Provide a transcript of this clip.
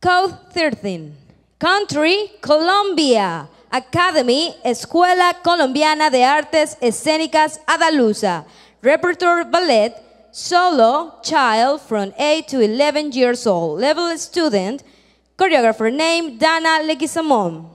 Code 13. Country, Colombia. Academy, Escuela Colombiana de Artes Escénicas Adaluza. Repertoire ballet, solo, child from 8 to 11 years old. Level student, choreographer name, Dana Leguizamón.